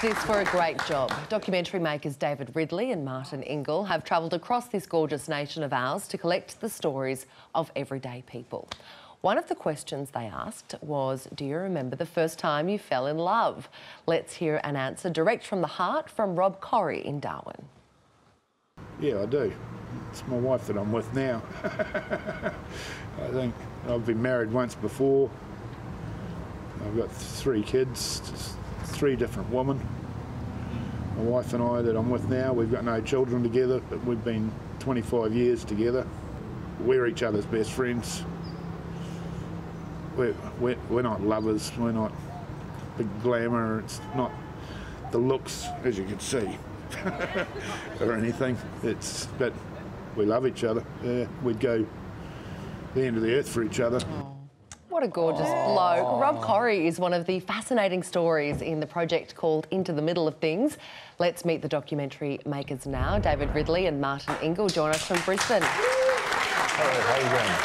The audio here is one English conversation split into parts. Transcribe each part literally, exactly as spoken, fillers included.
this for a great job. Documentary makers David Ridley and Martin Ingle have travelled across this gorgeous nation of ours to collect the stories of everyday people. One of the questions they asked was, do you remember the first time you fell in love? Let's hear an answer direct from the heart from Rob Corrie in Darwin. Yeah, I do. It's my wife that I'm with now. I think I've been married once before. I've got three kids, three different women. My wife and I that I'm with now, we've got no children together, but we've been twenty-five years together. We're each other's best friends. We're, we're, we're not lovers, we're not big glamour, it's not the looks, as you can see, or anything. It's, but we love each other. Yeah, we'd go the end of the earth for each other. Oh. What a gorgeous bloke. Rob Corrie is one of the fascinating stories in the project called Into the Middle of Things. Let's meet the documentary makers now. David Ridley and Martin Ingle join us from Brisbane. Hello, how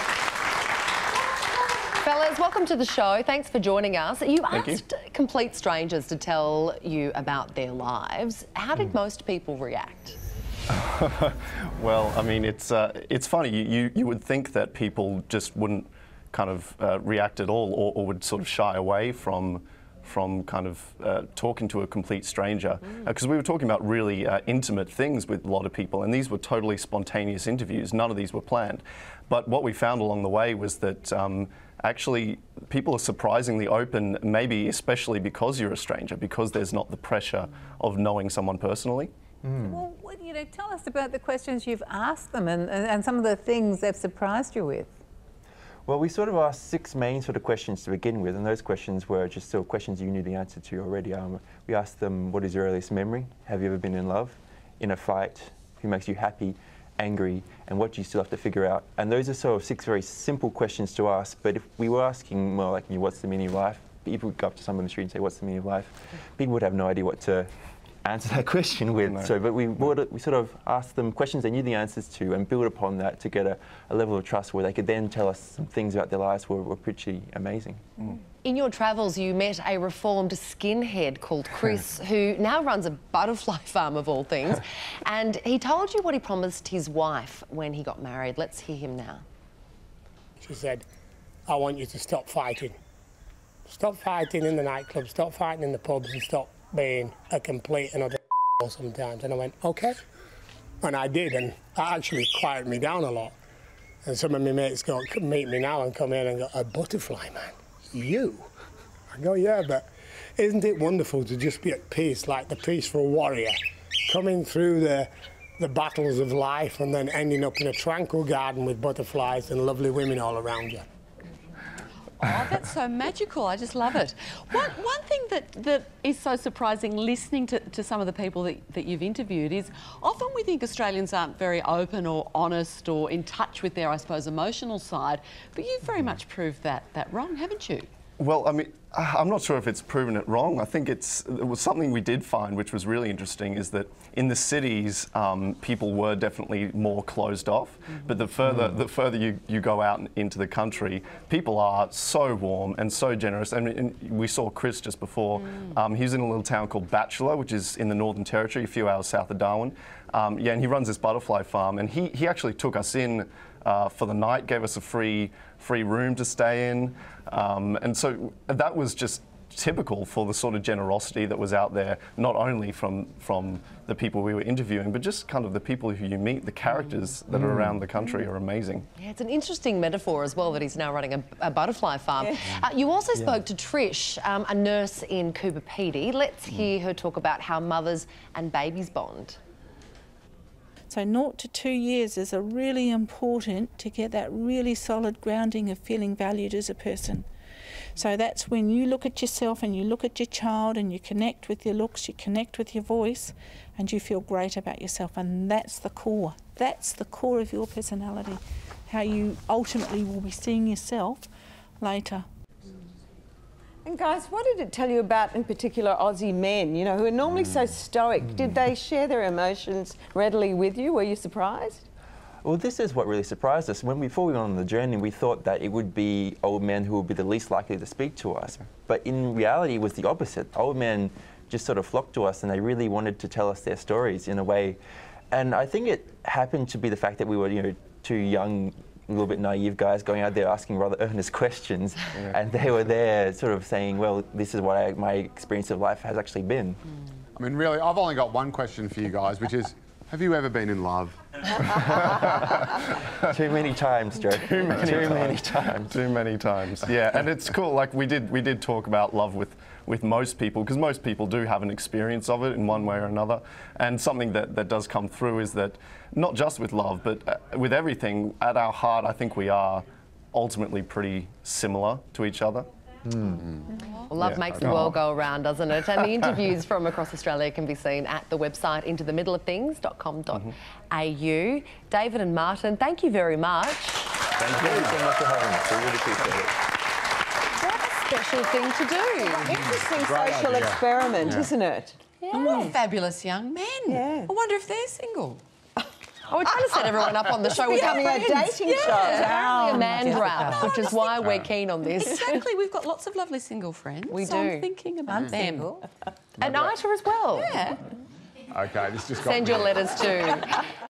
are you going? Fellas, welcome to the show. Thanks for joining us. You Thank asked you. complete strangers to tell you about their lives. How did mm. most people react? Well, I mean, it's uh, it's funny. You, you you would think that people just wouldn't kind of uh, react at all, or, or would sort of shy away from from kind of uh, talking to a complete stranger, because mm. uh, we were talking about really uh, intimate things with a lot of people, and these were totally spontaneous interviews. None of these were planned. But what we found along the way was that um, actually people are surprisingly open, maybe especially because you're a stranger, because there's not the pressure of knowing someone personally. Mm. Well, you know, tell us about the questions you've asked them and, and some of the things they've surprised you with. Well, we sort of asked six main sort of questions to begin with, and those questions were just sort of questions you knew the answer to already. Um, we asked them, what is your earliest memory? Have you ever been in love? In a fight? Who makes you happy, angry? And what do you still have to figure out? And those are sort of six very simple questions to ask, but if we were asking more like, what's the meaning of life? People would go up to someone in the street and say, what's the meaning of life? People would have no idea what to answer that question with. No. So, but we, we sort of asked them questions they knew the answers to and build upon that to get a, a level of trust where they could then tell us some things about their lives were, were pretty amazing. Mm. In your travels, you met a reformed skinhead called Chris, who now runs a butterfly farm of all things, and he told you what he promised his wife when he got married. Let's hear him now. She said, I want you to stop fighting. Stop fighting in the nightclub, stop fighting in the pubs, and stop being a complete and utter sometimes. And I went, OK. And I did, and that actually quieted me down a lot. And some of my mates go, meet me now and come in and go, a butterfly, man? You? I go, yeah, but isn't it wonderful to just be at peace, like the peaceful warrior, coming through the, the battles of life and then ending up in a tranquil garden with butterflies and lovely women all around you? Oh, that's so magical. I just love it. One, one thing that, that is so surprising listening to, to some of the people that, that you've interviewed is often we think Australians aren't very open or honest or in touch with their, I suppose, emotional side, but you've very much proved that, that wrong, haven't you? Well, I mean, I'm not sure if it's proven it wrong. I think it's, it was something we did find, which was really interesting, is that in the cities, um, people were definitely more closed off. Mm-hmm. But the further, mm. the further you, you go out into the country, people are so warm and so generous. I mean, and we saw Chris just before. Mm. Um, he was in a little town called Batchelor, which is in the Northern Territory, a few hours south of Darwin. Um, yeah, and he runs this butterfly farm, and he, he actually took us in uh, for the night, gave us a free free room to stay in. Um, and so that was just typical for the sort of generosity that was out there, not only from from the people we were interviewing, but just kind of the people who you meet, the characters that are around the country are amazing. Yeah, it's an interesting metaphor as well that he's now running a, a butterfly farm. Yeah. Uh, you also yeah. spoke to Trish, um, a nurse in Coober Pedy. Let's hear her talk about how mothers and babies bond. So naught to two years is a really important to get that really solid grounding of feeling valued as a person. So that's when you look at yourself and you look at your child and you connect with your looks, you connect with your voice, and you feel great about yourself. And that's the core. That's the core of your personality, how you ultimately will be seeing yourself later. And guys, what did it tell you about, in particular, Aussie men, you know, who are normally so stoic? Did they share their emotions readily with you? Were you surprised? Well, this is what really surprised us. When we, before we went on the journey, we thought that it would be old men who would be the least likely to speak to us. But in reality, it was the opposite. Old men just sort of flocked to us, and they really wanted to tell us their stories in a way. And I think it happened to be the fact that we were, you know, two young, a little bit naive guys going out there asking rather earnest questions, yeah. and they were there sort of saying, well, this is what I, my experience of life has actually been. Mm. I mean, really, I've only got one question for you guys, which is, have you ever been in love? Too many times, Joe. Too many, Too times. many times. Too many times. Yeah, and it's cool. Like we did, we did talk about love with with most people, because most people do have an experience of it in one way or another. And something that that does come through is that not just with love, but uh, with everything, at our heart, I think we are ultimately pretty similar to each other. Mm. Well, love yeah, makes the world go around, doesn't it? And the interviews from across Australia can be seen at the website into the middle of things dot com dot a u. David and Martin, thank you very much. Thank you so much for having us. We really appreciate it. What a special thing to do. Interesting social idea. experiment, Yeah. isn't it? Yeah. And what fabulous young men. Yeah. I wonder if they're single. Oh, we're trying to set everyone up on the show. It's We've got becoming a friends. dating yeah. show. Apparently a man Jessica. drought, which is why we're keen on this. Exactly. We've got lots of lovely single friends. We so do. I'm thinking about I'm them. single. And Ita as well. Yeah. Okay, this just got Send me. your letters too.